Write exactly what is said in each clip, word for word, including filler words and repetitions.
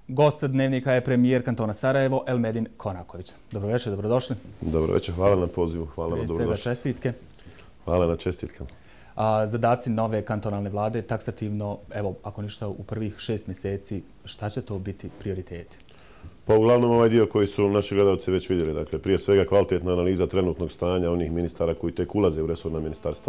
Gost dnevnika je premijer kantona Sarajevo, Elmedin Konaković. Dobro večer, dobrodošli. Dobro večer, hvala na pozivu, hvala na dobrodošli. Prije svega čestitke. Hvala na čestitkama. A zadaci nove kantonalne vlade, taksativno, evo, ako ništa u prvih šest mjeseci, šta će to biti prioriteti? Pa uglavnom ovaj dio koji su naši gledalci već vidjeli. Dakle, prije svega kvalitetna analiza trenutnog stanja onih ministara koji tek ulaze u resorna ministarstva.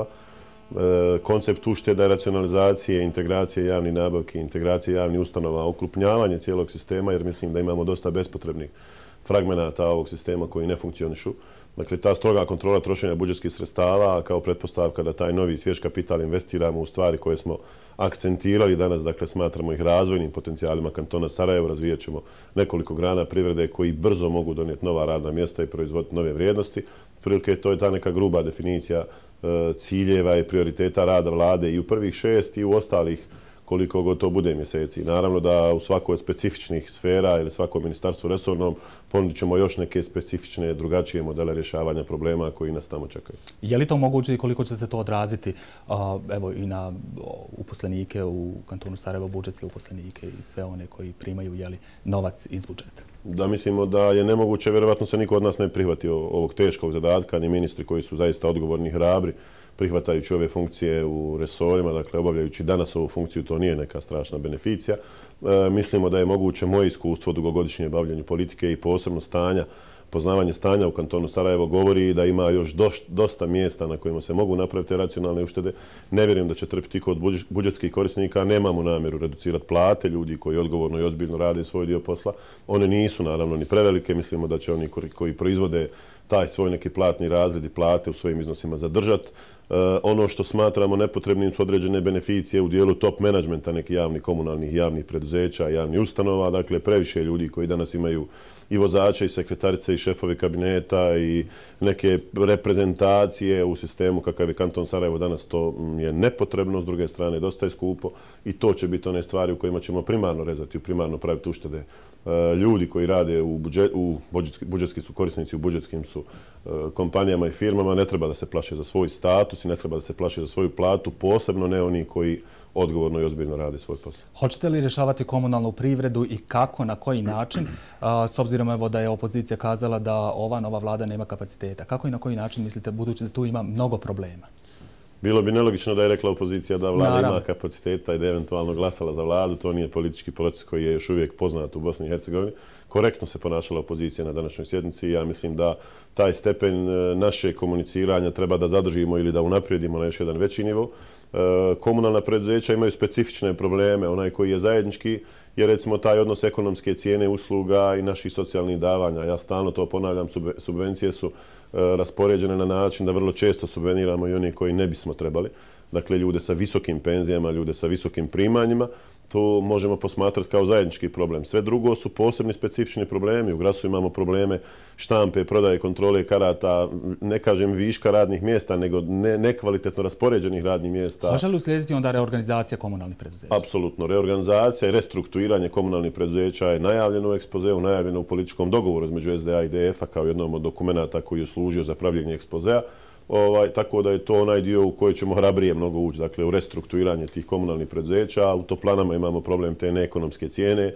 E, koncept ušteda, racionalizacije, integracije javnih nabavki, integracije javnih ustanova, okrupnjavanje cijelog sistema, jer mislim da imamo dosta bespotrebnih fragmenata ovog sistema koji ne funkcionišu. Dakle, ta stroga kontrola trošenja budžetskih sredstava kao pretpostavka da taj novi svjež kapital investiramo u stvari koje smo akcentirali danas, dakle, smatramo ih razvojnim potencijalima kantona Sarajevo, razvijat ćemo nekoliko grana privrede koji brzo mogu donijeti nova radna mjesta i proizvoditi nove vrijednosti. Prilike, to je ta neka gruba definicija e, ciljeva i prioriteta rada vlade i u prvih šest i u ostalih koliko god to bude mjeseci. Naravno da u svakoj od specifičnih sfera ili svakom ministarstvu resornom ponudit ćemo još neke specifične, drugačije modele rješavanja problema koji nas tamo čekaju. Je li to moguće i koliko će se to odraziti evo, i na uposlenike u kantonu Sarajevo, budžetske uposlenike i sve one koji primaju jeli, novac iz budžeta? Da, mislimo da je nemoguće, vjerovatno se niko od nas ne prihvatio ovog teškog zadatka, ni ministri koji su zaista odgovorni i hrabri, prihvatajući ove funkcije u resorima, dakle obavljajući danas ovu funkciju, to nije neka strašna beneficija. E, mislimo da je moguće moje iskustvo dugogodišnje bavljenju politike i posebno stanja, poznavanje stanja u kantonu Sarajevo govori da ima još doš, dosta mjesta na kojima se mogu napraviti racionalne uštede. Ne vjerujem da će trpiti kod budžetskih korisnika, nemamo namjeru reducirati plate ljudi koji odgovorno i ozbiljno rade svoj dio posla. One nisu naravno ni prevelike, mislimo da će oni koji proizvode taj svoj neki platni razred i plate u svojim iznosima zadržati. E, ono što smatramo nepotrebnim su određene beneficije u dijelu top menadžmenta nekih javnih komunalnih javnih preduzeća, javnih ustanova. Dakle, previše ljudi koji danas imaju i vozače, i sekretarice, i šefove kabineta, i neke reprezentacije u sistemu kakav je kanton Sarajevo danas, to je nepotrebno, s druge strane dosta je skupo i to će biti one stvari u kojima ćemo primarno rezati, primarno praviti uštede. Ljudi koji rade u, budžet, u budžetski, budžetski su korisnici, u budžetskim su kompanijama i firmama, ne treba da se plaše za svoj status i ne treba da se plaše za svoju platu, posebno ne oni koji odgovorno i ozbiljno radi svoj posao. Hoćete li rješavati komunalnu privredu i kako, na koji način, s obzirom evo da je opozicija kazala da ova nova vlada nema kapaciteta? Kako i na koji način mislite, budući da tu ima mnogo problema? Bilo bi nelogično da je rekla opozicija da vlada Naravno. ima kapaciteta i da je eventualno glasala za vladu. To nije politički proces koji je još uvijek poznat u Bosni i Hercegovini. Korektno se ponašala opozicija na današnjoj sjednici i ja mislim da taj stepen naše komuniciranja treba da zadržimo ili da unaprijedimo na još jedan veći nivo. Komunalna preduzeća imaju specifične probleme. Onaj koji je zajednički je recimo taj odnos ekonomske cijene usluga i naših socijalnih davanja. Ja stalno to ponavljam, subvencije su raspoređene na način da vrlo često subveniramo i oni koji ne bismo trebali. Dakle, ljude sa visokim penzijama, ljude sa visokim primanjima. To možemo posmatrati kao zajednički problem. Sve drugo su posebni specifični problemi. U Grasu imamo probleme štampe, prodaje, kontrole karata, ne kažem viška radnih mjesta, nego ne, nekvalitetno raspoređenih radnih mjesta. Hoće li uslijediti onda reorganizacija komunalnih preduzeća? Apsolutno. Reorganizacija i restrukturiranje komunalnih preduzeća je najavljeno u ekspozeu, najavljeno u političkom dogovoru između S D A i D F-a kao jednom od dokumenata koji je služio za pravljenje ekspozea. Ovaj, tako da je to onaj dio u koji ćemo hrabrije mnogo ući, dakle u restrukturiranje tih komunalnih preduzeća. U toplanama imamo problem te neekonomske cijene.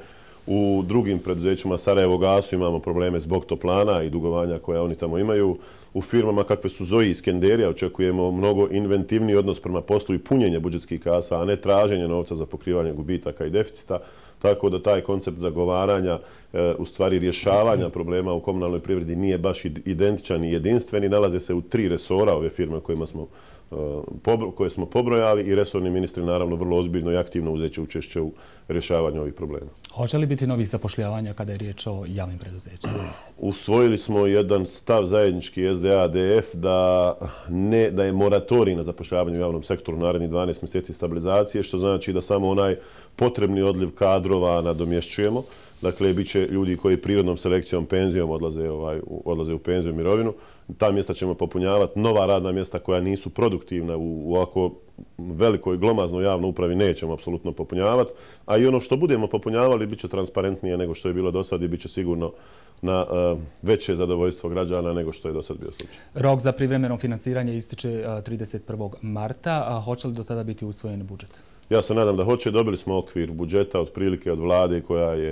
U drugim preduzećima Sarajevo gasu imamo probleme zbog toplana i dugovanja koja oni tamo imaju. U firmama kakve su Zoji i Skenderija očekujemo mnogo inventivniji odnos prema poslu i punjenje budžetskih kasa, a ne traženje novca za pokrivanje gubitaka i deficita. Tako da taj koncept zagovaranja, e, u stvari rješavanja problema u komunalnoj privredi nije baš identičan i jedinstveni. Nalaze se u tri resora ove firme kojima smo, e, pobro, koje smo pobrojali i resorni ministri naravno vrlo ozbiljno i aktivno uzeće učešće u rješavanju ovih problema. Hoće li biti novih zapošljavanja kada je riječ o javnim preduzećima? Usvojili smo jedan stav zajednički S D A D F da, ne, da je moratorij na zapošljavanje u javnom sektoru narednih dvanaest mjeseci stabilizacije, što znači da samo onaj potrebni odliv kadrova nadomješćujemo. Dakle, bit će ljudi koji prirodnom selekcijom, penzijom odlaze, ovaj, odlaze u penziju i mirovinu. Ta mjesta ćemo popunjavati. Nova radna mjesta koja nisu produktivna u ovako velikoj glomaznoj javnoj upravi nećemo apsolutno popunjavati. A i ono što budemo popunjavali bit će transparentnije nego što je bilo do sad i bit će sigurno na uh, veće zadovoljstvo građana nego što je do sad bio slučaj. Rok za privremeno finansiranje ističe uh, trideset prvog marta. A hoće li do tada biti usvojen budžet? Ja se nadam da hoće. Dobili smo okvir budžeta otprilike od vlade koja je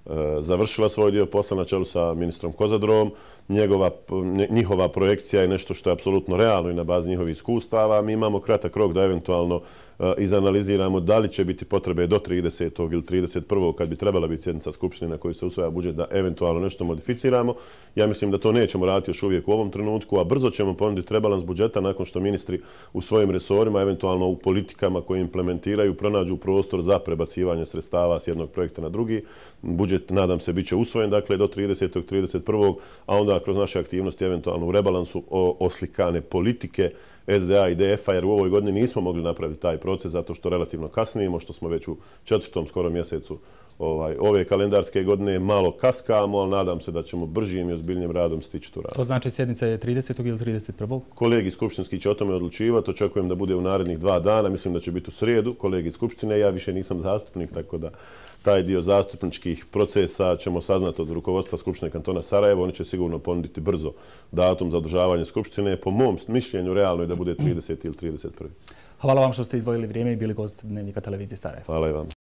završila svoj dio posla na čelu sa ministrom Kozadrom. Njegova, njihova projekcija je nešto što je apsolutno realno i na bazi njihovih iskustava. Mi imamo kratak rok da eventualno izanaliziramo da li će biti potrebe do tridesetog ili trideset prvog kad bi trebala biti sjednica Skupštine na kojoj se usvaja budžet da eventualno nešto modificiramo. Ja mislim da to nećemo raditi još uvijek u ovom trenutku, a brzo ćemo ponuditi rebalans budžeta nakon što ministri u svojim resorima, eventualno u politikama koje implementiraju, pronađu prostor za prebacivanje sredstava s jednog projekta na drugi. Budžet, nadam se, bit će usvojen dakle, do tridesetog trideset prvog a onda kroz naše aktivnosti eventualno u rebalansu oslikane politike S D A i D F A, jer u ovoj godini nismo mogli napraviti taj proces zato što relativno kasnijemo, što smo već u četvrtom skoro mjesecu ovaj, ove kalendarske godine malo kaskamo, ali nadam se da ćemo bržim i ozbiljnim radom stići tu rad. To znači sjednica je tridesetog ili trideset prvog Kolegi skupštinski će o tome odlučivati, očekujem da bude u narednih dva dana, mislim da će biti u srijedu, kolegi skupštine, ja više nisam zastupnik, tako da taj dio zastupničkih procesa ćemo saznati od rukovodstva Skupštine kantona Sarajevo. Oni će sigurno ponuditi brzo datum za održavanje Skupštine. Po mom mišljenju realno je da bude trideseti ili trideset prvi Hvala vam što ste izdvojili vrijeme i bili gost Dnevnika televizije Sarajevo. Hvala i vam.